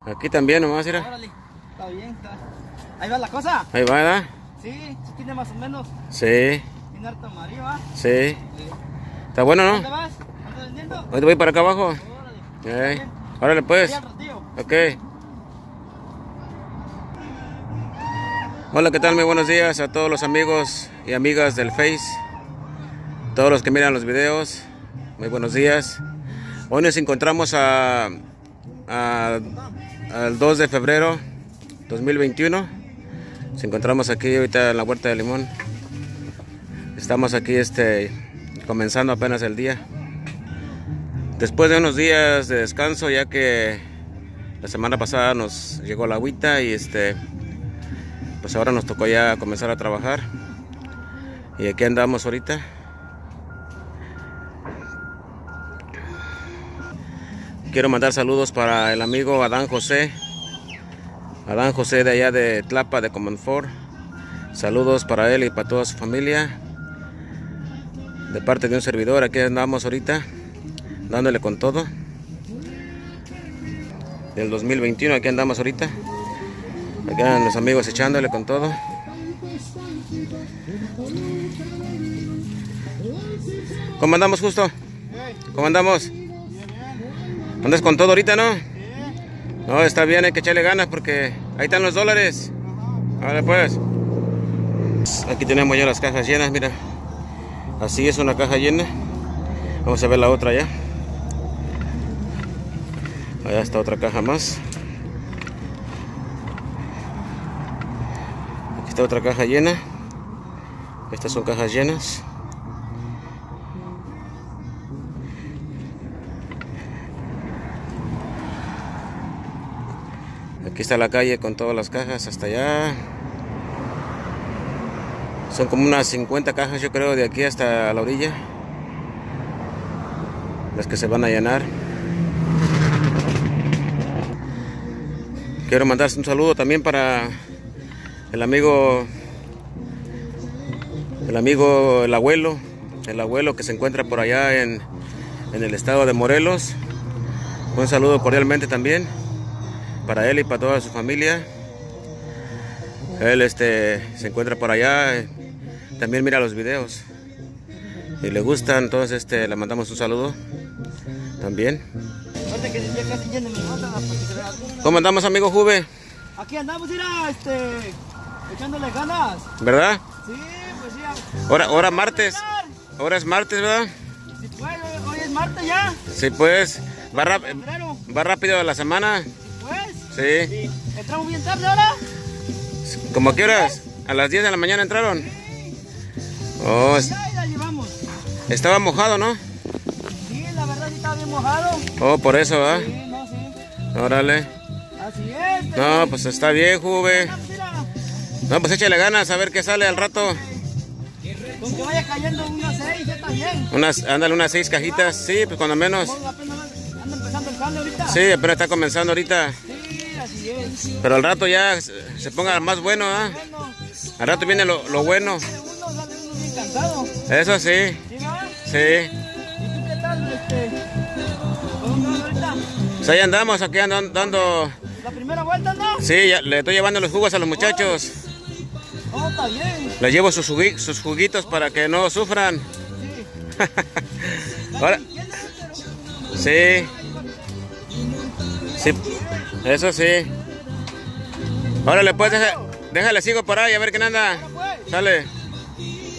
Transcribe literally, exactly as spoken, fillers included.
Aquí también nomás, mira. Órale, está bien, está. Ahí va la cosa. Ahí va, ¿verdad? Sí, sí tiene más o menos. Sí. Tiene harto amarillo, ¿va? Sí. Sí. Está bueno, ¿no? ¿Dónde vas? ¿Andas vendiendo? Ahorita voy para acá abajo. Órale. Ey. Órale pues. Sí, al ratillo. Ok. Hola, ¿qué tal? Muy buenos días a todos los amigos y amigas del Face. Todos los que miran los videos. Muy buenos días. Hoy nos encontramos a, a al dos de febrero dos mil veintiuno. Nos encontramos aquí ahorita en la Huerta de Limón. Estamos aquí este comenzando apenas el día. Después de unos días de descanso, ya que la semana pasada nos llegó la agüita y este pues ahora nos tocó ya comenzar a trabajar. Y aquí andamos ahorita. Quiero mandar saludos para el amigo Adán José. Adán José de allá de Tlapa, de Comonfort. Saludos para él y para toda su familia. De parte de un servidor, aquí andamos ahorita, dándole con todo. Del dos mil veintiuno, aquí andamos ahorita. Aquí andan los amigos echándole con todo. ¿Cómo andamos, Justo? ¿Cómo andamos? ¿Andas con todo ahorita, no? No, está bien, hay que echarle ganas porque ahí están los dólares. Ahora pues. Aquí tenemos ya las cajas llenas, mira. Así es una caja llena. Vamos a ver la otra allá. Allá está otra caja más. Aquí está otra caja llena. Estas son cajas llenas. Aquí está la calle con todas las cajas hasta allá. Son como unas cincuenta cajas, yo creo, de aquí hasta la orilla. Las que se van a llenar. Quiero mandarse un saludo también para el amigo, el amigo, el abuelo, el abuelo que se encuentra por allá en, en el estado de Morelos. Un saludo cordialmente también para él y para toda su familia. Él este se encuentra por allá, también mira los videos y le gustan, entonces este le mandamos un saludo también. ¿Cómo andamos, amigo Juve? Aquí andamos, mira, este, echándole ganas. ¿Verdad? Sí, pues sí. Ahora, ahora martes, ahora es martes, ¿verdad? Sí, pues, hoy es martes ya. Sí, pues, va, rap va rápido la semana. Pues. Sí. ¿Entramos bien tarde ahora? ¿Cómo a qué horas? ¿A las diez de la mañana entraron? Sí. Oh, Ya, ya llevamos. estaba mojado, ¿no? Sí, la verdad sí estaba bien mojado. Oh, por eso, ¿verdad? Sí, no, sí. Órale. Así es. No, pues está bien, Juve. No, pues échale ganas a ver qué sale al rato. Con que vaya cayendo unas seis, está bien. Unas, ándale, unas seis cajitas, sí, pues cuando menos. Apenas anda empezando el cambio ahorita. Sí, apenas está comenzando ahorita. Sí, así es. Pero al rato ya se ponga más bueno, ¿ah? ¿eh? Bueno, Al rato viene lo, lo bueno. uno sale uno bien cansado. Eso sí, ¿Sí, va? sí. ¿Y tú qué tal, este? ¿Cómo vas ahorita? Pues ahí andamos, aquí andando dando. ¿La primera vuelta, no? Sí, ya, le estoy llevando los jugos a los muchachos. Oh, está bien. Les llevo sus, jugui, sus juguitos para que no sufran. Sí. Ahora, sí. Sí, eso sí. Órale, pues, déjale, déjale, sigo por ahí a ver quién anda. Sale.